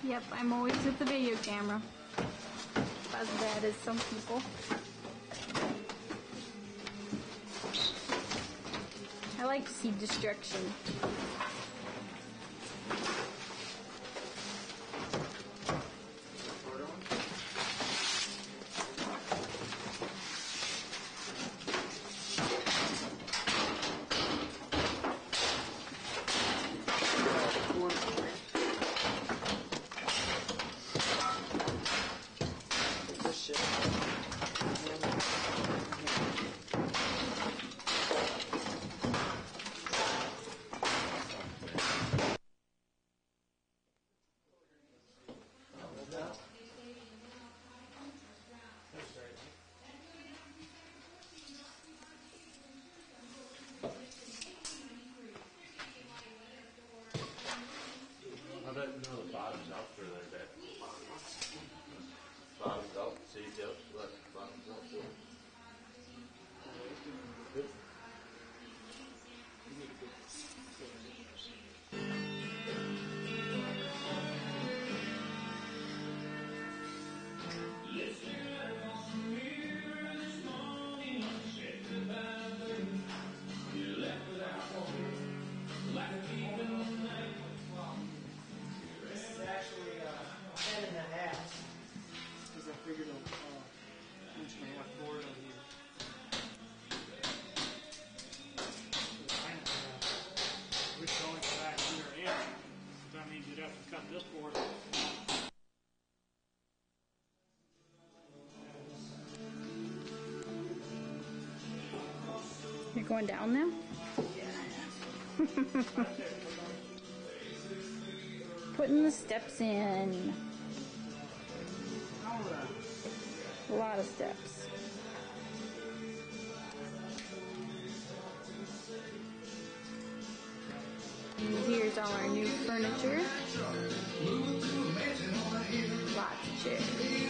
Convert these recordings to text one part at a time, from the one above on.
Yep, I'm always with the video camera. As bad as some people. I like to see destruction. I don't know the bottom's up for a bit. Bottom's up, see, yep, look, bottom's up too. This is actually 10 and a half, because I figured an inch and a half board on here. We're going back here in. That means you'd have to cut this board. You're going down now? Putting the steps in. A lot of steps. And here's all our new furniture. Lots of chairs.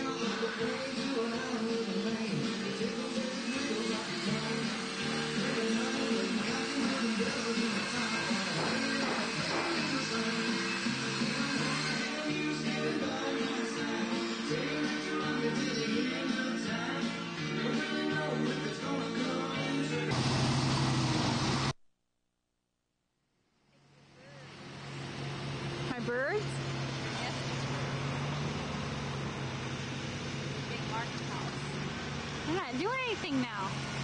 My birds? Yes. Big Martin house. They're not doing anything now.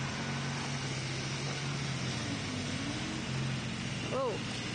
Whoa.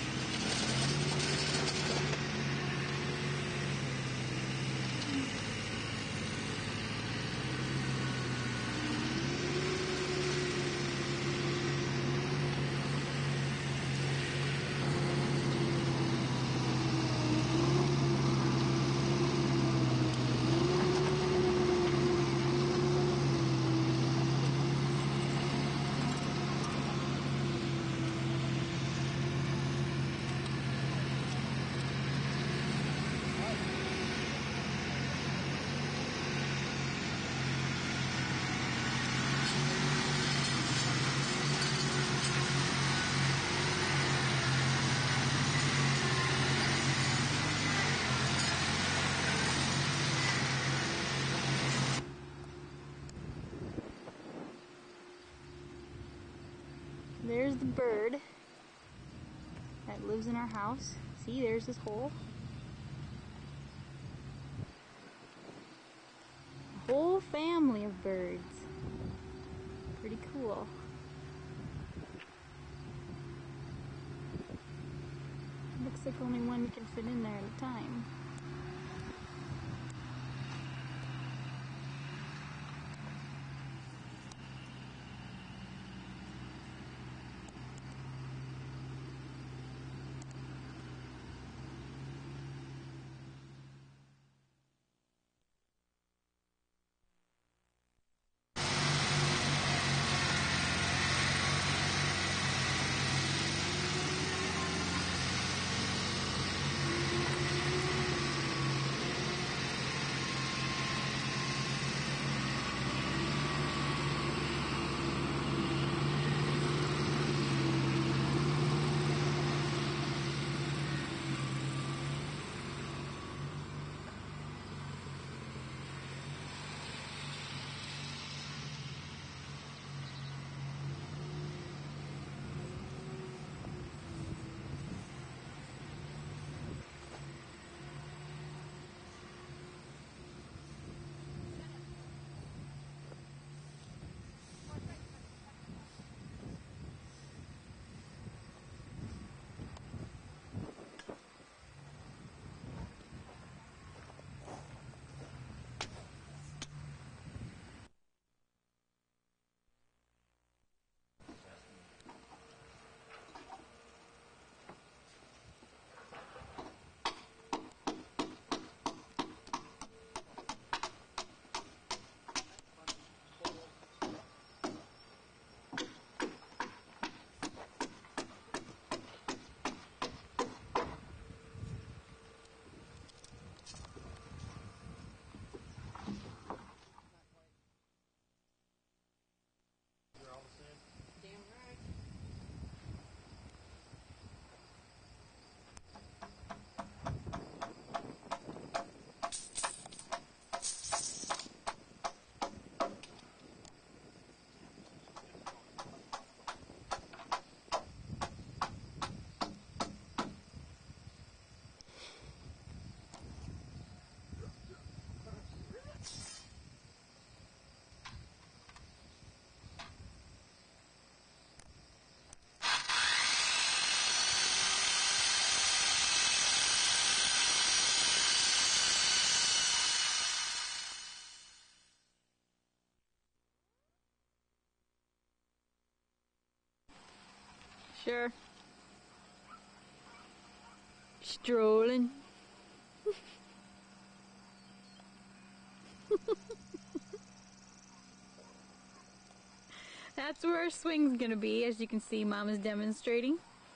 There's the bird that lives in our house. See, there's his hole. A whole family of birds. Pretty cool. Looks like only one can fit in there at a time. Sure. Strolling. That's where our swing's gonna be, as you can see Mama's demonstrating.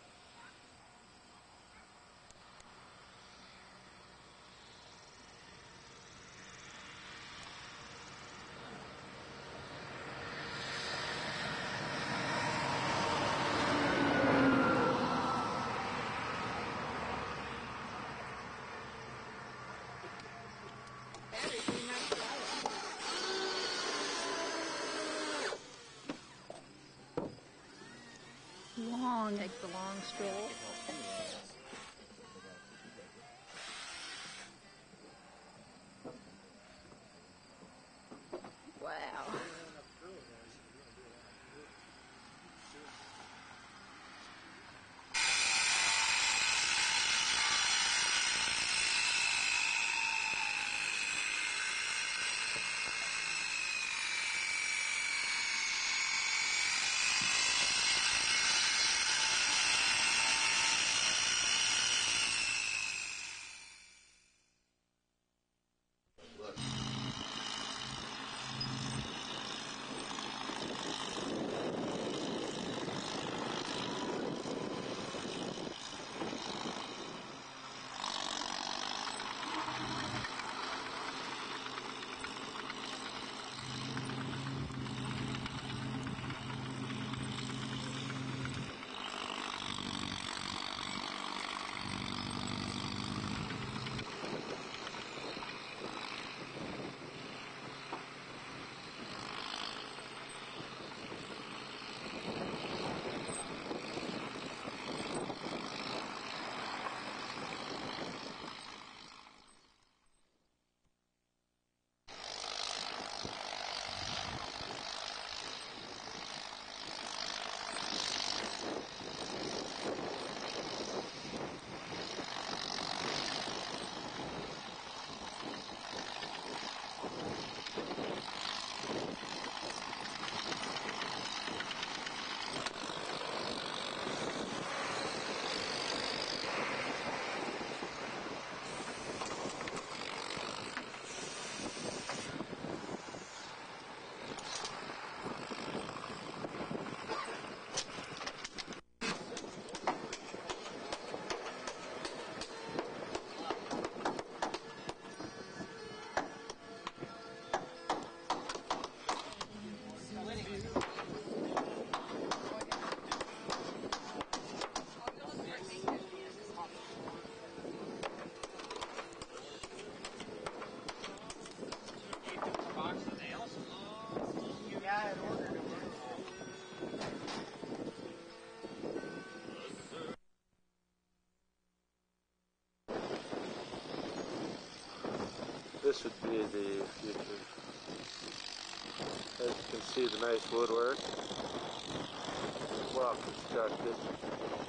Long, takes the long stroll. Wow. This would be the future. As you can see, the nice woodwork, well constructed.